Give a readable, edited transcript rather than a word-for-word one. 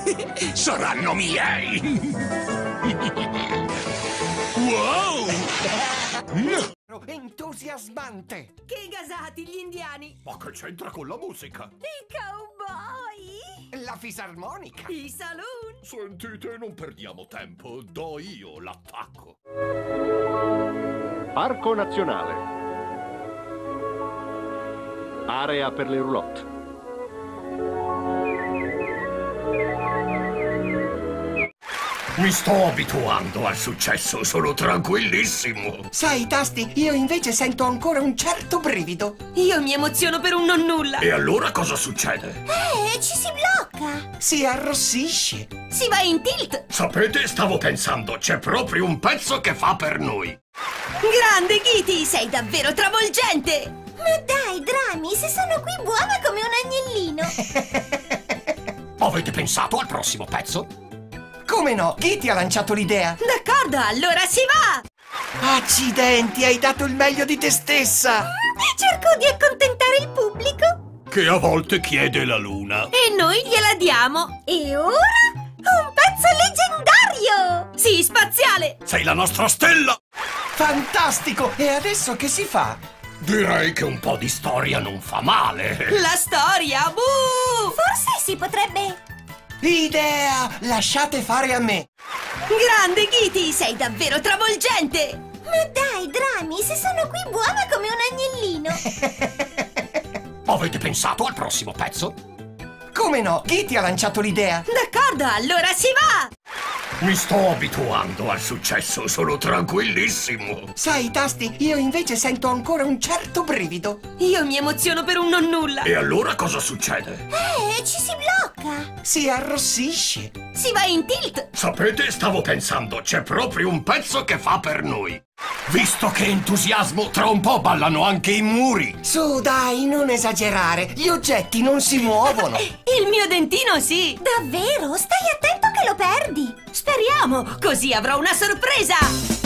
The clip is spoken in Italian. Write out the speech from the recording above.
Saranno miei! Wow! Entusiasmante! Che gasati gli indiani! Ma che c'entra con la musica? I cowboy! La fisarmonica! I saloon! Sentite, non perdiamo tempo. Do io l'attacco. Parco Nazionale. Area per le roulotte. Mi sto abituando al successo, sono tranquillissimo. Sai, Tasti, io invece sento ancora un certo brivido. Io mi emoziono per un nonnulla! E allora cosa succede? Ci si blocca! Si arrossisce. Si va in tilt! Sapete, stavo pensando, c'è proprio un pezzo che fa per noi. Grande Kitty, sei davvero travolgente! Ma dai, Dramis, sono qui buona come un agnellino! Avete pensato al prossimo pezzo? Come no? Chi ti ha lanciato l'idea? D'accordo, allora si va! Accidenti, hai dato il meglio di te stessa! Cerco di accontentare il pubblico! Che a volte chiede la luna. E noi gliela diamo! E ora? Un pezzo leggendario! Sì, spaziale! Sei la nostra stella! Fantastico! E adesso che si fa? Direi che un po' di storia non fa male. La storia, buh! Forse si potrebbe... Idea! Lasciate fare a me! Grande Kitty, sei davvero travolgente! Ma dai, Dramis, sono qui buona come un agnellino! Avete pensato al prossimo pezzo? Come no? Chi ti ha lanciato l'idea? D'accordo, allora si va! Mi sto abituando al successo, sono tranquillissimo. Sai, Tasti, io invece sento ancora un certo brivido. Io mi emoziono per un nonnulla! E allora cosa succede? Ci si blocca! Si arrossisce. Si va in tilt! Sapete, stavo pensando, c'è proprio un pezzo che fa per noi. Visto che entusiasmo, tra un po' ballano anche i muri. Su, dai, non esagerare. Gli oggetti non si muovono. Il mio dentino sì! Davvero? Stai attento che lo perdi! Speriamo, così avrò una sorpresa!